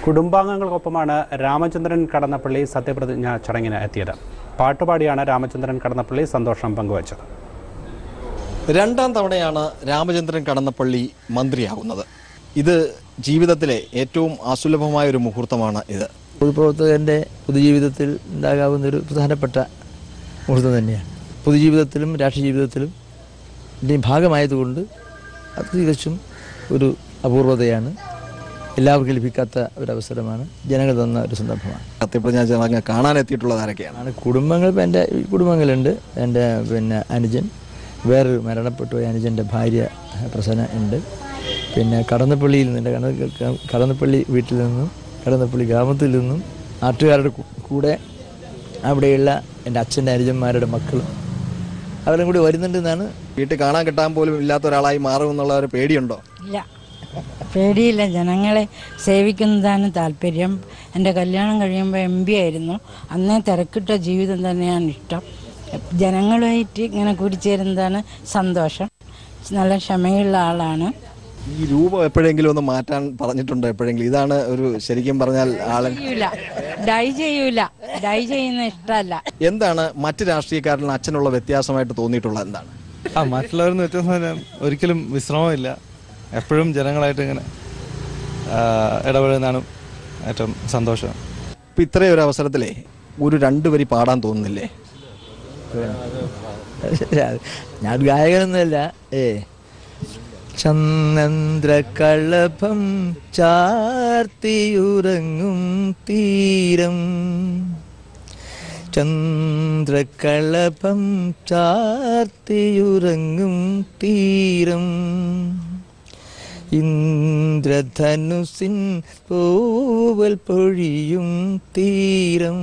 കുടുംബാംഗങ്ങൾക്കൊപ്പമാണ് രാമചന്ദ്രൻ കടന്നപ്പള്ളി സത്യപ്രതിജ്ഞ ചടങ്ങിന് എത്തിയത്. പാട്ടുപാടിയാണ് രാമചന്ദ്രൻ കടന്നപ്പള്ളി സന്തോഷം പങ്കുവച്ചത്. രണ്ടാം തവണയാണ് രാമചന്ദ്രൻ കടന്നപ്പള്ളി മന്ത്രിയാകുന്നത്. ഇത് ജീവിതത്തിലെ ഏറ്റവും അസുലഭമായ ഒരു മുഹൂർത്തമാണ് ഇത്. പൊതുപ്രവർത്തകൻ്റെ പൊതുജീവിതത്തിൽ ഉണ്ടാകാവുന്നൊരു പ്രധാനപ്പെട്ട മുഹൂർത്തം തന്നെയാണ്. പൊതുജീവിതത്തിലും രാഷ്ട്രീയ ജീവിതത്തിലും ഇതിൻ്റെ ഭാഗമായതുകൊണ്ട് അത് തികച്ചും ഒരു അപൂർവതയാണ്. എല്ലാവർക്കും ലഭിക്കാത്ത ഒരവസരമാണ്. ജനങ്ങൾ തന്ന ഒരു സന്ദർഭമാണ്. സത്യപ്രതിജ്ഞ ചടങ്ങ് കാണാനെത്തിയിട്ടുള്ളത് ആരൊക്കെയാണ്? കുടുംബങ്ങൾ. എൻ്റെ കുടുംബങ്ങളുണ്ട്. എൻ്റെ അനുജൻ, വേറൊരു മരണപ്പെട്ടു പോയ അനുജൻ്റെ ഭാര്യ പ്രസന്ന ഉണ്ട്. പിന്നെ കടന്നപ്പള്ളിയിൽ നിന്ന് കടന്നപ്പള്ളി വീട്ടിൽ നിന്നും കടന്നപ്പള്ളി ഗ്രാമത്തിൽ നിന്നും നാട്ടുകാരുടെ കൂടെ അവിടെയുള്ള എൻ്റെ അച്ഛൻ്റെ അനുജന്മാരുടെ മക്കളും അവരും കൂടി വരുന്നുണ്ടെന്നാണ്. വീട്ടിൽ കാണാൻ കിട്ടാൻ പോലും ഇല്ലാത്ത ഒരാളായി മാറുമെന്നുള്ള ഒരു പേടിയുണ്ടോ? ഇല്ല, പേടിയില്ല. ജനങ്ങളെ സേവിക്കുന്നതാണ് താല്പര്യം. എൻ്റെ കല്യാണം കഴിയുമ്പോൾ MP ആയിരുന്നു. അന്നേ തിരക്കിട്ട ജീവിതം തന്നെയാണ് ഇഷ്ടം. ജനങ്ങളുമായിട്ട് ഇങ്ങനെ കൂടിച്ചേരുന്നതാണ് സന്തോഷം. നല്ല ക്ഷമയുള്ള ആളാണ്. ഈ രൂപം എപ്പോഴെങ്കിലും ഒന്ന് മാറ്റാൻ പറഞ്ഞിട്ടുണ്ടോ? എപ്പോഴെങ്കിലും ഇതാണ് ഒരു ശരിക്കും പറഞ്ഞാൽ ഡൈ ചെയ്യുന്ന ഇഷ്ടമല്ല. എന്താണ് മറ്റ് രാഷ്ട്രീയക്കാരിൽ അച്ഛനുള്ള വ്യത്യാസമായിട്ട് തോന്നിയിട്ടുള്ളത്? എന്താണ് മറ്റുള്ളവരിൽ വ്യത്യാസം? ഒരിക്കലും വിശ്രമമില്ല. എപ്പോഴും ജനങ്ങളായിട്ട് ഇങ്ങനെ ഇടപെടുന്നതാണ് ഏറ്റവും സന്തോഷം. ഇപ്പം ഇത്രയും ഒരു അവസരത്തിലേ ഒരു 2 വരി പാടാൻ തോന്നുന്നില്ലേ? ഞാൻ ഗായകനൊന്നുമല്ല. ചന്ദ്രകളഭം ചാർത്തിയുറങ്ങും തീരം, ചന്ദ്രകളഭം ചാർത്തിയുറങ്ങും തീരം, ഇന്ദ്രധനുസിൻ പൂവൽ പൊഴിയും തീരം,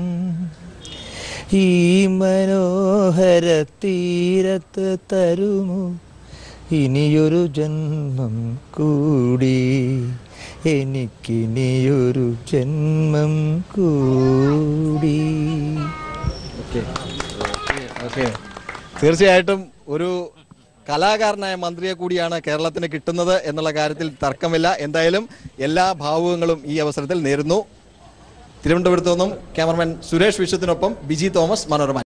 ഈ മനോഹര തീരത്ത് തരുമോ ഇനിയൊരു ജന്മം കൂടി, എനിക്കിനിയൊരു ജന്മം കൂടി. തീർച്ചയായിട്ടും ഒരു കലാകാരനായ മന്ത്രിയെ കൂടിയാണ് കേരളത്തിന് കിട്ടുന്നത് എന്നുള്ള കാര്യത്തിൽ തർക്കമില്ല. എന്തായാലും എല്ലാ ഭാവുകങ്ങളും ഈ അവസരത്തിൽ നേരുന്നു. തിരുവനന്തപുരത്തു നിന്നും ക്യാമറമാൻ സുരേഷ് വിശ്വത്തിനൊപ്പം ബിജി തോമസ്, മനോരമ.